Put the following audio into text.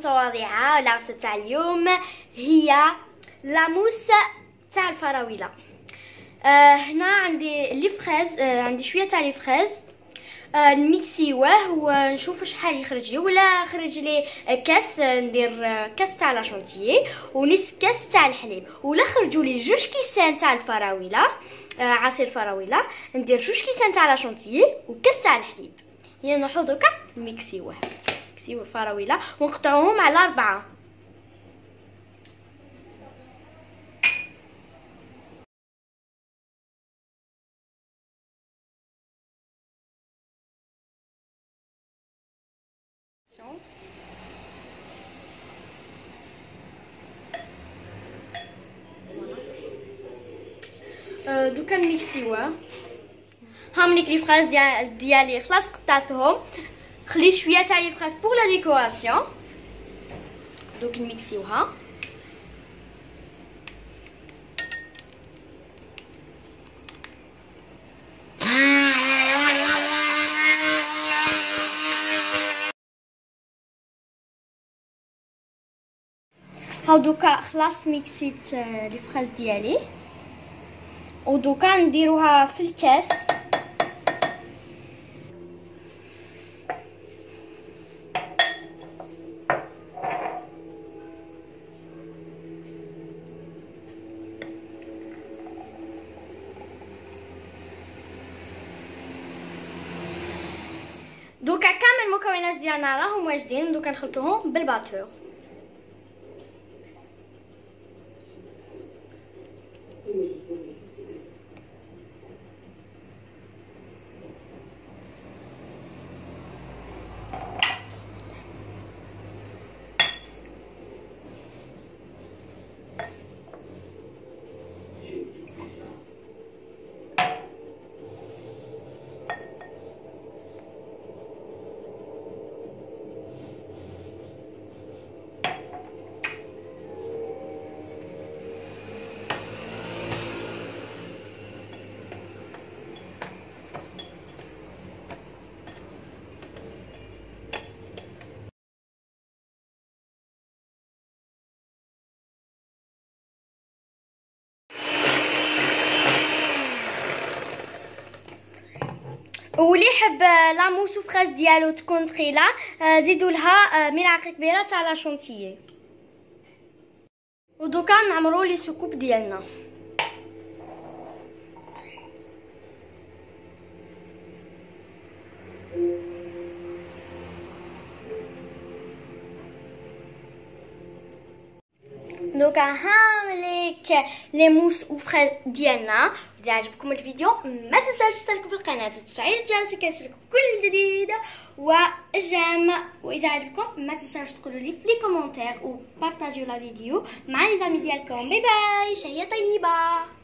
المتواضعة. العروسة تاع اليوم هي لاموس تاع الفراولة. هنا عندي لي فريز، عندي شويه تاع لي فريز، نميكسيوه ونشوف شحال يخرج لي. ولا خرج لي كاس، ندير كاس تاع لا شونتيي ونص كاس تاع الحليب. ولا خرجوا لي جوج كيسان تاع الفراوله، عصير فراوله، ندير جوج كيسان تاع لا شونتيي وكاس تاع الحليب. هي نروحو دوكا نميكسيوه، نميكسيو الفراوله ونقطعوهم على 4. دوكا نميكسيوه. هامليك لي فريز ديالي خلاص قطعتهم، خليت شويه تاع لي فريز بور لا ديكوراسيون. دوك نميكسيوها. هاو دوكا خلاص ميكسيت لي فريز ديالي، ودوكا نديروها في الكاس. دوكا كامل المكونات ديالنا راهم واجدين، دوكا نخلطوهم بالباتور. واللي يحب لاموس وفراز ديالو تكون ثقيله، زيدوا لها ملعقه كبيره تاع لا شونتيي. ودوكا نعمروا لي سكوب ديالنا. دوكا هامليك لي موس وفراز ديالنا. اذا عجبكم الفيديو ما تنساوش تشتركوا في القناه وتفعيل الجرس كيوصلكم كل جديد وجيم. واذا عجبكم ما تنساوش تقولوا لي في لي كومونتير وبارطاجيو لا فيديو مع لي زامي ديالكم. باي باي، شهيه طيبه.